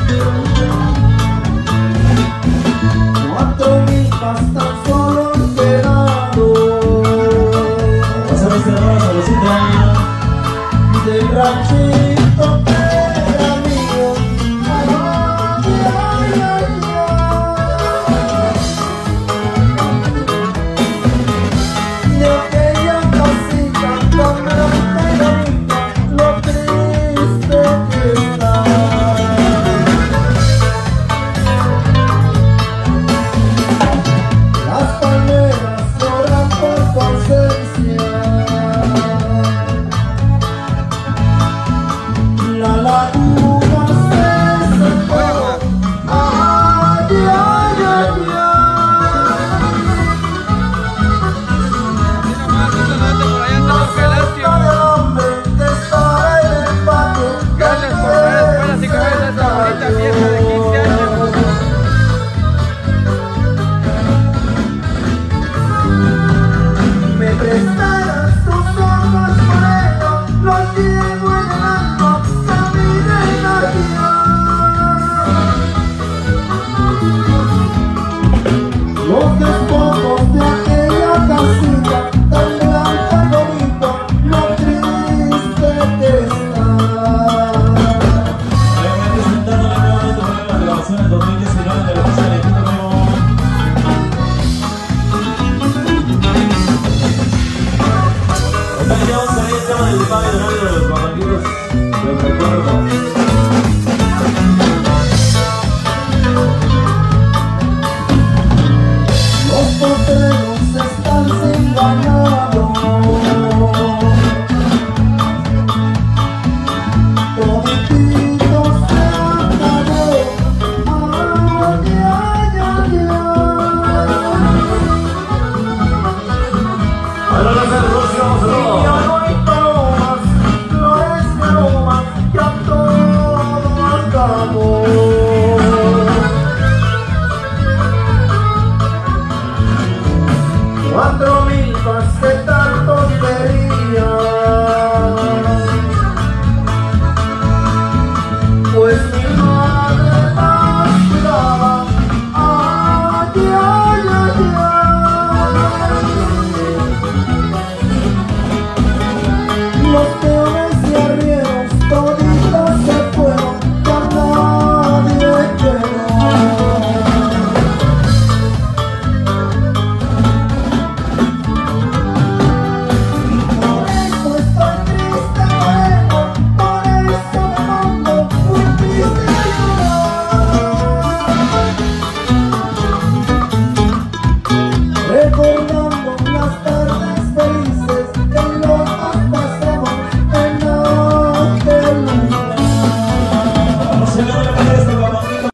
4 milpas tan solo han quedado. Pásame este nuevo salucito Del ranchito que era mío. Ay, ay, ay, ay. De aquella casita tan blanca y bonita, lo triste que está. Las palmeras lloran por tu ausencia. La laguna se secó. Ay, ay, ay, ay. La falta de hombre que está en el patio. Gracias por ver después, así que ves esta bonita fiesta de 15 años. Me prestarás tus ojos morenos, los llevo en el alma, camina en la vida. Los despojos de aquella casita tan blanca y bonita, lo triste que está. Obviamente sentándole nuevamente por las grabaciones 2019 de la Casa del Equipo Nuevo. Esta que vamos a ver el tema del padre de los guapanquitos del recuerdo. Los potreros están sin ganado. Toditito se acabó. Ay, ay, ay, Ahora la casa de Rosy, vamos a ay. ver. Ya no hay palomas, flores de aromas, ya todo acabó.